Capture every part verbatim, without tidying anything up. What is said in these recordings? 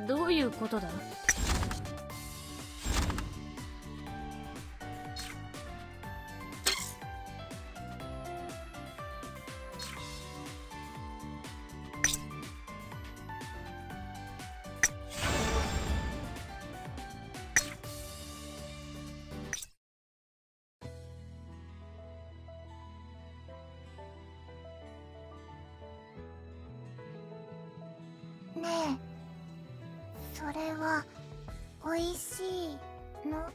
どういうことだ？ ねえ、それはおいしいの？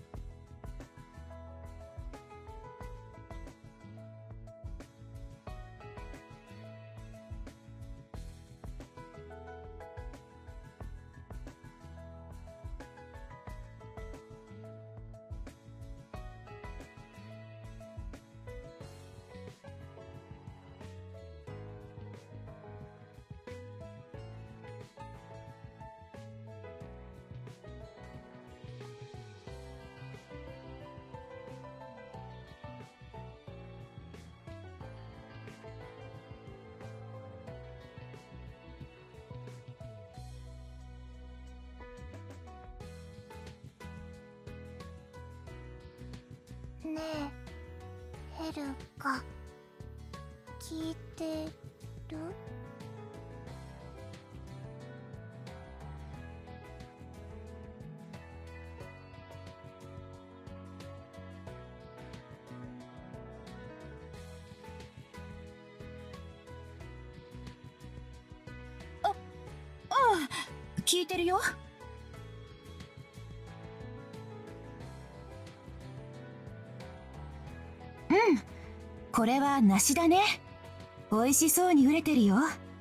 ねえ、ヘルか聞いてる？ あ、ああ、聞いてるよ。うん、これは梨だね。美味しそうに売れてるよ。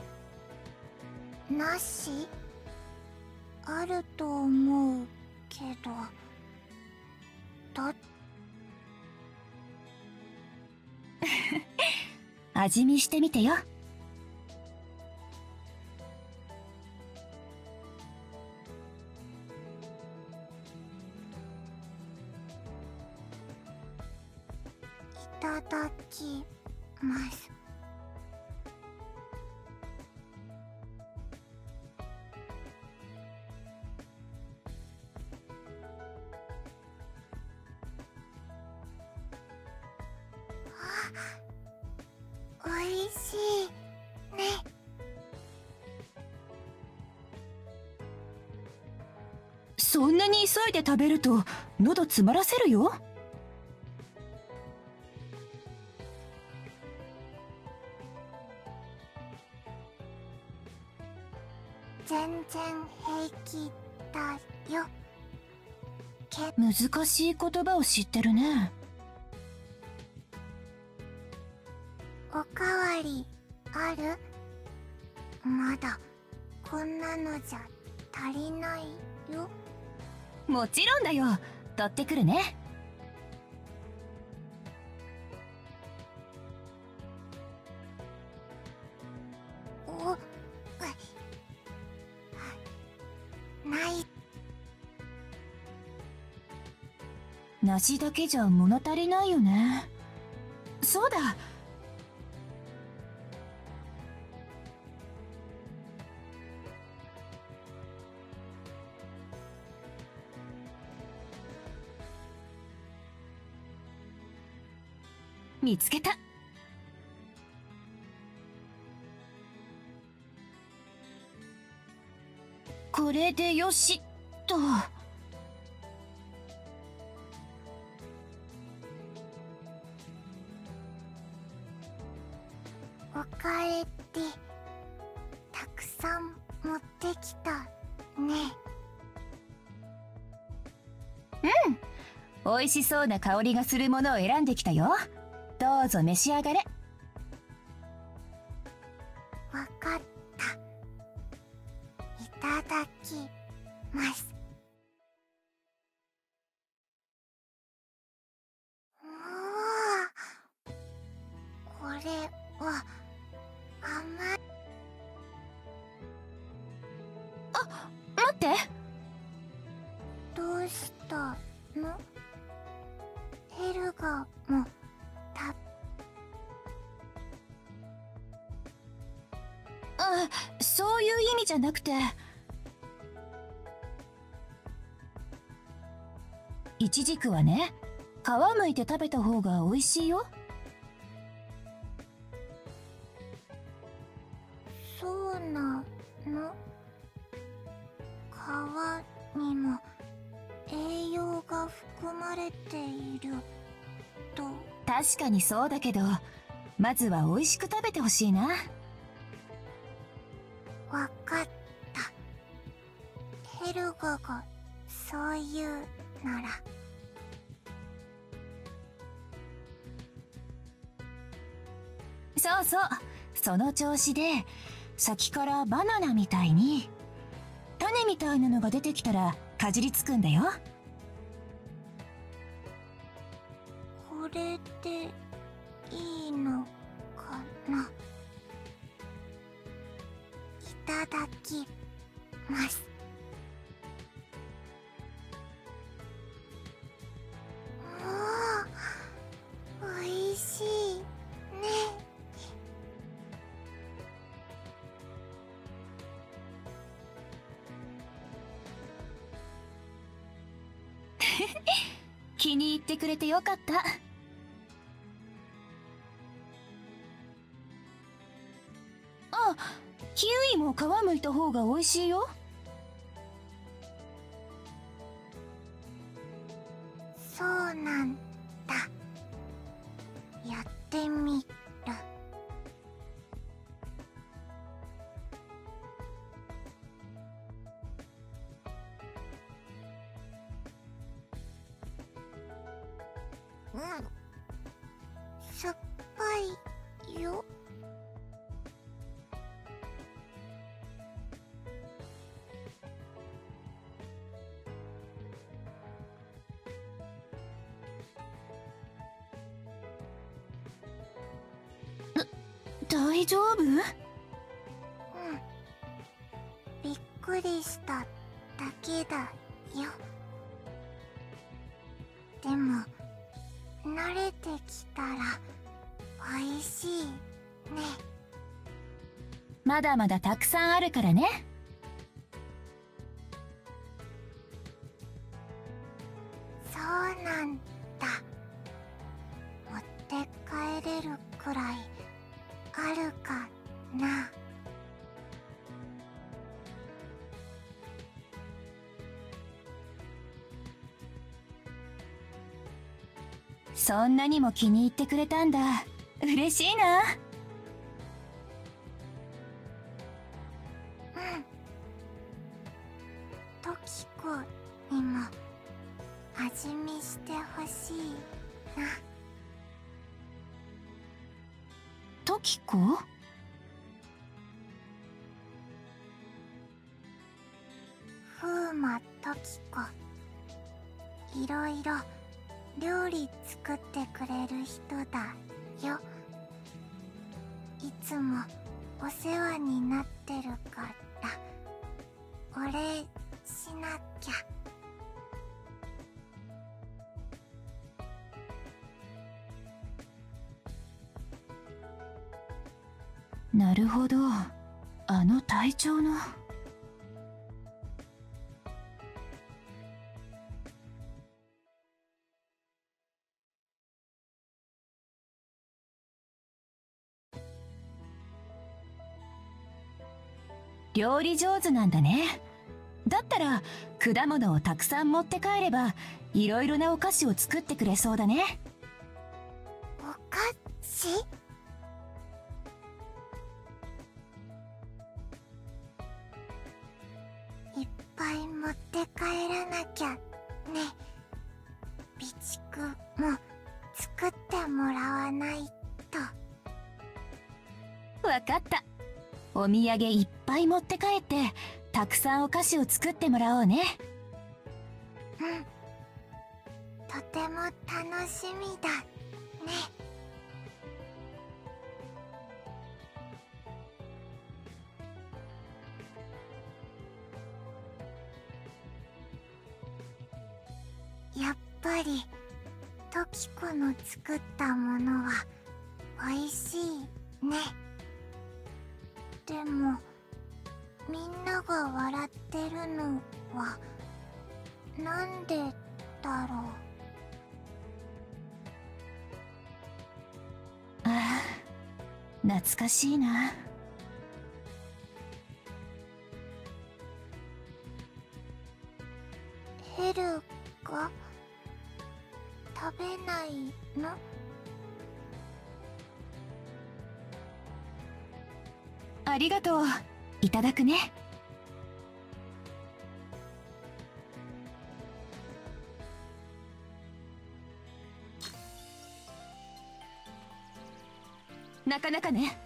梨？あると思うけど、だ味見してみてよ。 いただきます。あ、おいしいね。 そんなに急いで食べると喉詰まらせるよ。 全然平気だよ。け難しい言葉を知ってるね。 おかわりある？まだこんなのじゃ足りないよ。 もちろんだよ。取ってくるね。 お、うない。 梨だけじゃ物足りないよね。そうだ。見つけた。これでよしっと。 おかえり。たくさん持ってきたね。 うん、美味しそうな香りがするものを選んできたよ。どうぞ召し上がれ。 わかった。いただきます。うわ、これは甘い。 あ、待って。 どうしたの？ヘルガもたあ、そういう意味じゃなくて。 イチジクはね、皮むいて食べた方が美味しいよ。 そうなの？皮にも栄養が含まれていると。 確かにそうだけど、まずは美味しく食べてほしいな。 わかった。ヘルガがそう言うなら。 そうそう、その調子で先からバナナみたいに種みたいなのが出てきたらかじりつくんだよ。 これでいいのかな。いただきます。おー、おいしいね。 気に入ってくれてよかった。あ、キウイも皮むいた方が美味しいよ。 そうなんだ。やってみる。うん、酸っぱいよ。 大丈夫？ うん、びっくりしただけだよ。でも慣れてきたらおいしいね。 まだまだたくさんあるからね。 そうなんだ。持って帰れるくらいあるかな。 そんなにも気に入ってくれたんだ。嬉しいな。 うん。トキコにも味見してほしいな。 トキコ？ フーマトキコ。いろいろ料理作ってくれる人だよ。いつもお世話になってるからお礼しなきゃ。 なるほど、あの隊長の。料理上手なんだね。だったら果物をたくさん持って帰ればいろいろなお菓子を作ってくれそうだね。 お菓子？いっぱい持って帰らなきゃね。備蓄も作ってもらわないと。 わかった。お土産いっぱい持って帰ってたくさんお菓子を作ってもらおうね。 うん、とても楽しみだね。やっぱりトキコの作ったものはおいしいね。でもみんなが笑ってるのはなんでだだろう。 ああ、懐かしいな。 ヘルが食べないの？ ありがとう。いただくね。なかなかね。